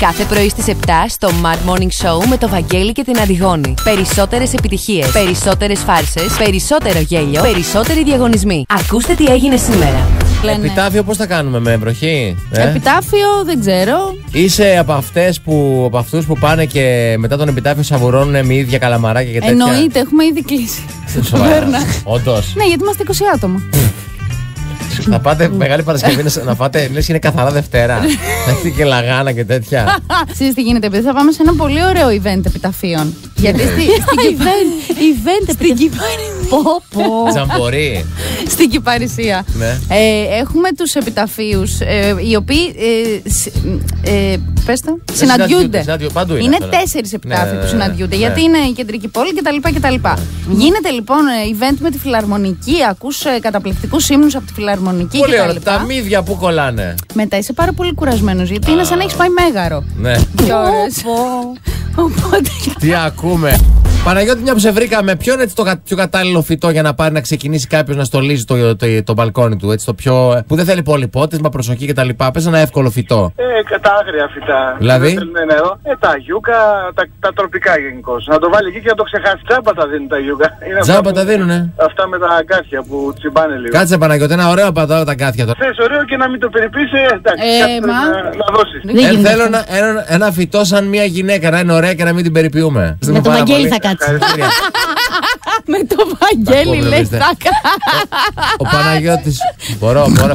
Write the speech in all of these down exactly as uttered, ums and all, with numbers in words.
Κάθε πρωί στις επτά στο Mad Morning Show με το Βαγγέλη και την Αντιγόνη. Περισσότερες επιτυχίες, περισσότερες φάρσες, περισσότερο γέλιο, περισσότεροι διαγωνισμοί. Ακούστε τι έγινε σήμερα. Επιτάφιο πώς θα κάνουμε, με βροχή? Ε? Επιτάφιο δεν ξέρω. Είσαι από αυτές που, από αυτούς που πάνε και μετά τον επιτάφιο σαβουρώνουν με ίδια καλαμαράκια και τέτοια? Εννοείται, έχουμε ήδη κλείσει. Όντως? Ναι, γιατί είμαστε είκοσι άτομα. Θα πάτε Μεγάλη Παρασκευή να φάτε, λες είναι καθαρά Δευτέρα. Θα έχετε και λαγάνα και τέτοια. Ξέρεις τι γίνεται, επειδή θα πάμε σε ένα πολύ ωραίο event επιταφείων. Γιατί στη event επιταφείων. Τζαμπορί. Στην Κυπαρισία. Έχουμε τους επιταφείους οι οποίοι, πες το, συναντιούνται. Είναι τέσσερις επιτάφιοι που συναντιούνται, γιατί είναι η κεντρική πόλη κτλ. Γίνεται λοιπόν event με τη φιλαρμονική, ακούς καταπληκτικούς ύμνους από τη φιλαρμονική. Πολύ ωραία. Τα μύδια που κολλάνε. Μετά είσαι πάρα πολύ κουρασμένος, γιατί είναι σαν να έχεις πάει Μέγαρο. Ναι. Δύο ώρες. Οπότε. Τι ακούμε. Παναγιώτη, μια που σε βρήκαμε, ποιο είναι έτσι το πιο κατάλληλο φυτό για να πάρει να ξεκινήσει κάποιος να στολίζει το, το, το, το μπαλκόνι του? Έτσι, το πιο, που δεν θέλει πολυπότισμα, προσοχή κτλ. Πες ένα εύκολο φυτό. Ε, τα άγρια φυτά. Δηλαδή? Δεν θέλουν νερό. Ε, τα γιούκα, τα, τα τροπικά γενικώς. Να το βάλει εκεί και να το ξεχάσει. Τζάμπα τα δίνουν τα γιούκα. Τζάμπα τα δίνουνε. Αυτά με τα αγκάθια που τσιμπάνε λίγο. Κάτσε, Παναγιώτη, ένα ωραίο πατάω τα αγκάθια τώρα. Θες ωραίο και να μην το περιπείς, εντάξει. Ε, μα... να, να δώσεις. Ε, θέλω ένα, ένα, ένα φυτό σαν μια γυναίκα, να είναι ωραία και να μην την περιποιούμε. Με το Βαγγέλη θα κάτσει. Με το Βαγγέλη λες θα κάτσει. Ο Παναγιώτης. Μπορώ, μπορώ.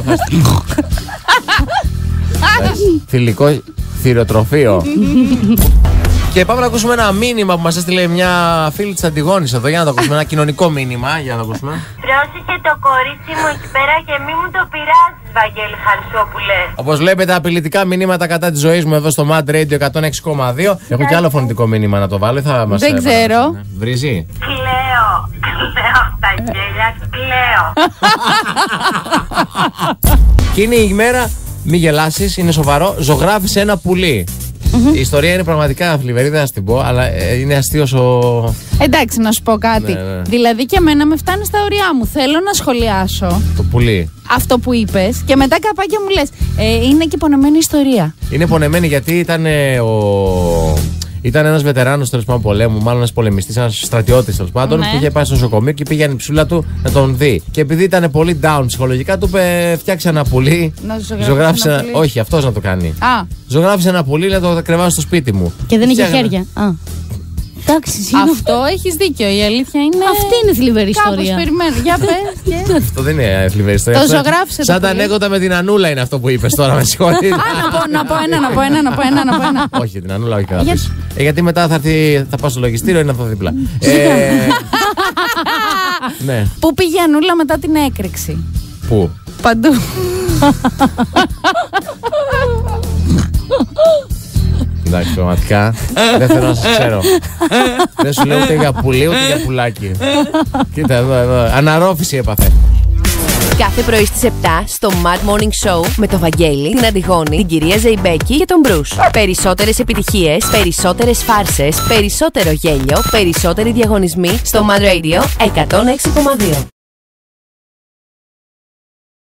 Φιλικό θηροτροφείο. Και πάμε να ακούσουμε ένα μήνυμα που μας έστειλε μια φίλη της Αντιγόνης εδώ. Για να το ακούσουμε, ένα κοινωνικό μήνυμα. Για να το ακούσουμε. Πρόσεχε το κορίτσι μου εκεί πέρα και μη μου το πειράζεις, Βαγγέλη Χαρισόπουλε. Όπως βλέπετε, απειλητικά μηνύματα κατά της ζωής μου εδώ στο Mad Radio εκατόν έξι κόμμα δύο. Έχω και άλλο φωνητικό μήνυμα να το βάλω. Θα μας δεν ξέρω. Βρίζει. Κλαίω. Κλαίω από τα γέλια. Κλαίω. Και είναι η ημέρα, μη γελάσεις, είναι σοβαρό. Ζωγράφησε ένα πουλί. Mm-hmm. Η ιστορία είναι πραγματικά θλιβερή, δεν θα την πω, αλλά είναι αστείος ο... Εντάξει, να σου πω κάτι. Ναι, ναι. Δηλαδή και εμένα με φτάνει στα ωριά μου. Θέλω να σχολιάσω το πουλί. Αυτό που είπες και μετά καπάκια μου λες ε, είναι και πονεμένη ιστορία. Είναι πονεμένη γιατί ήταν ε, ο... Ήταν ένας βετεράνος τέλος πάντων πολέμου, μάλλον ένας πολεμιστής, ένας στρατιώτης τέλος πάντων, ναι. Που είχε πάει στο νοσοκομείο και πήγαινε η ψούλα του να τον δει. Και επειδή ήταν πολύ down ψυχολογικά, του είπε: φτιάξε ένα πουλί. Να ζωγράφησε ένα. Ένα... Όχι, αυτός να το κάνει. Α. Ζωγράφησε ένα πουλί να το κρεβάσω στο σπίτι μου. Και δεν είχε χέρια. Α. Εντάξει, αυτό έχεις δίκιο. Η αλήθεια είναι. Αυτή είναι θλιβερή ιστορία. Κάπως περιμένω. Για πες. Και... Αυτό δεν είναι θλιβερή ιστορία. Το ζωγράφησε. Σαν τα ανέκδοτα με την Ανούλα είναι αυτό που είπες τώρα, με συγχωρείτε. Να πω ένα, να πω ένα, να πω ένα, να πω ένα. Όχι, την Ανούλα όχι καλά. Ε, γιατί μετά θα, έρθει, θα πάω στο λογιστήριο ή να θα δίπλα. ε, ναι. Πού πήγε η Ανούλα μετά την έκρηξη? Πού? Παντού. Εντάξει, πραγματικά δεν θέλω να σας ξέρω. Δεν σου λέω ούτε για πουλί ούτε για πουλάκι. Κοίτα εδώ, εδώ. Αναρρόφηση έπαθε. Κάθε πρωί στις επτά στο Mad Morning Show με το Βαγγέλη, την Αντιγόνη, την κυρία Ζεϊμπέκη και τον Μπρους. Περισσότερες επιτυχίες, περισσότερες φάρσες, περισσότερο γέλιο, περισσότεροι διαγωνισμοί στο Mad Radio εκατόν έξι κόμμα δύο.